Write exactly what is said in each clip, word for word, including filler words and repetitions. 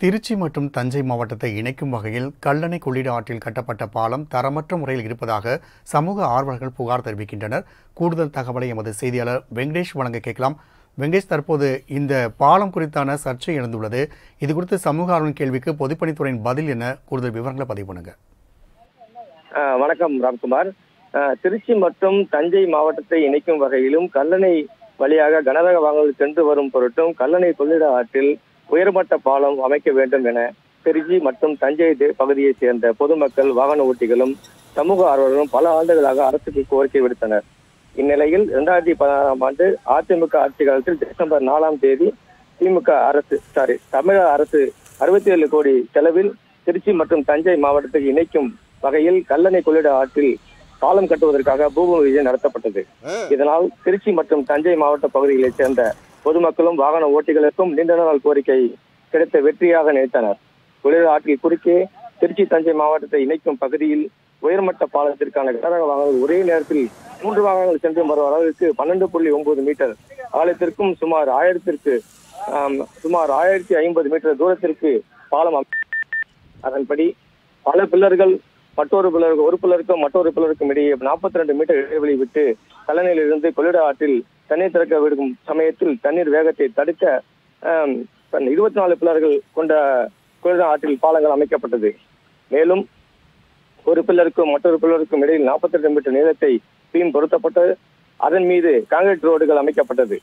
திருச்சி மற்றும் தஞ்சை மாவட்டத்தை இணைக்கும் வகையில் கல்லணை கொள்ளிட ஆற்றில் கட்டப்பட்ட பாலம் தரமற்ற முறையில் இருப்பதாக சமூக ஆர்வலர்கள் புகார் தெரிவிக்கின்றனர். கூடுதல் தகவலை எமது செய்தியாளர் வெங்கடேஷ் வழங்க கேட்கலாம். வெங்கடேஷ், தற்போது இந்த பாலம் குறித்தான சர்ச்சை எழுந்துள்ளது. இது குறித்து சமூக ஆர்வலர் கேள்விக்கு பொதுப்பணித்துறையின் பதில் என்ன? கூடுதல் விவரங்களை பதிவு பண்ணுங்க. வணக்கம் ராம்குமார். திருச்சி மற்றும் தஞ்சை மாவட்டத்தை இணைக்கும் வகையிலும் கல்லணை வழியாக கனரக வாகனங்கள் சென்று வரும் பொருட்டும் கல்லணை கொள்ளிட ஆற்றில் உயர்மட்ட பாலம் அமைக்க வேண்டும் என திருச்சி மற்றும் தஞ்சை பகுதியைச் சேர்ந்த பொதுமக்கள், வாகன ஓட்டிகளும் சமூக ஆர்வலர்களும் பல ஆண்டுகளாக அரசுக்கு கோரிக்கை விடுத்தனர். இந்நிலையில் இரண்டாயிரத்தி பதினாறாம் ஆண்டு அதிமுக ஆட்சி காலத்தில் டிசம்பர் நாலாம் தேதி திமுக அரசு சாரி தமிழக அரசு அறுபத்தி ஏழு கோடி செலவில் திருச்சி மற்றும் தஞ்சை மாவட்டத்தை இணைக்கும் வகையில் கல்லணை கொள்ளிட ஆற்றில் பாலம் கட்டுவதற்காக பூமி பூஜை நடத்தப்பட்டது. இதனால் திருச்சி மற்றும் தஞ்சை மாவட்ட பகுதிகளைச் சேர்ந்த பொதுமக்களும் வாகன ஓட்டிகளுக்கும் நீண்ட நாள் கோரிக்கை கிடைத்த வெற்றியாக நினைத்தனர். கொள்ளிட ஆற்றில் குறுக்கே திருச்சி தஞ்சை மாவட்டத்தை இணைக்கும் பகுதியில் உயர்மட்ட பாலத்திற்கான கனரக வாகனங்கள் ஒரே நேரத்தில் மூன்று வாகனங்கள் சென்று வரும் அளவிற்கு பன்னெண்டு புள்ளி ஒன்பது மீட்டர் ஆழத்திற்கும் சுமார் ஆயிரத்திற்கு சுமார் ஆயிரத்தி ஐம்பது மீட்டர் தூரத்திற்கு பாலம். அதன்படி பல பில்லர்கள் மற்றொரு பில்லருக்கு ஒரு பில்லருக்கும் மற்றொரு பில்லருக்கும் இடையே நாற்பத்தி ரெண்டு மீட்டர் இடைவெளி விட்டு கல்லணையிலிருந்து கொள்ளிட ஆற்றில் தண்ணீர் திறக்க விடும் சமயத்தில் தண்ணீர் வேகத்தை தடுக்க இருபத்தி நாலு பில்லர்கள் கொண்ட கொள்ளிட ஆற்றில் பாலங்கள் அமைக்கப்பட்டது. மேலும் ஒரு பில்லருக்கும் மற்றொரு பில்லருக்கும் இடையில் நாற்பத்தி ரெண்டு மீட்டர் நீளத்தை பீம் பொருத்தப்பட்டு அதன் மீது கான்கிரீட் ரோடுகள் அமைக்கப்பட்டது.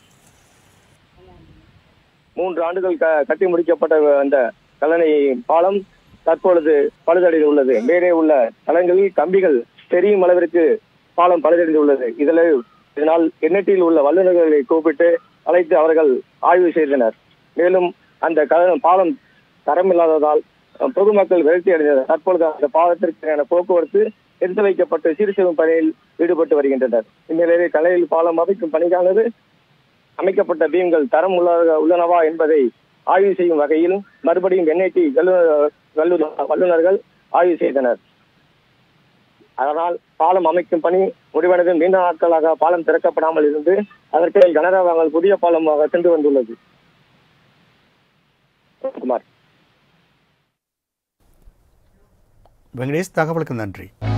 மூன்று ஆண்டுகள் கட்டி முடிக்கப்பட்ட அந்த கல்லணை பாலம் தற்பொழுது பழுதடைந்து உள்ளது. மேலே உள்ள தளங்களில் கம்பிகள் தெரியும் அளவிற்கு பாலம் பழுதடைந்து உள்ளது. இதில் இதனால் எண்ணெட்டியில் உள்ள வல்லுநர்களை கூப்பிட்டு அழைத்து அவர்கள் ஆய்வு செய்தனர். மேலும் அந்த பாலம் தரமில்லாததால் பொதுமக்கள் விரக்தி அடைந்தனர். தற்பொழுது அந்த பாலத்திற்கான போக்குவரத்து நிறுத்தி வைக்கப்பட்டு சீர் செய்யும் பணியில் ஈடுபட்டு வருகின்றனர். இந்நிலையில் கல்லணையில் பாலம் அமைக்கும் பணிக்கானது அமைக்கப்பட்ட பீம்கள் தரம் உள்ளனவா என்பதை ஆய்வு செய்யும் வகையில் மறுபடியும் என்ஐடி வல்லுநர்கள் ஆய்வு செய்தனர். அதனால் பாலம் அமைக்கும் பணி முடிவடைந்து நீண்ட நாட்களாக பாலம் திறக்கப்படாமல் இருந்து அதற்கு கனரக வாகனங்கள் புதிய பாலமாக சென்று வந்துள்ளது. வெங்கடேஷ், தகவலுக்கு நன்றி.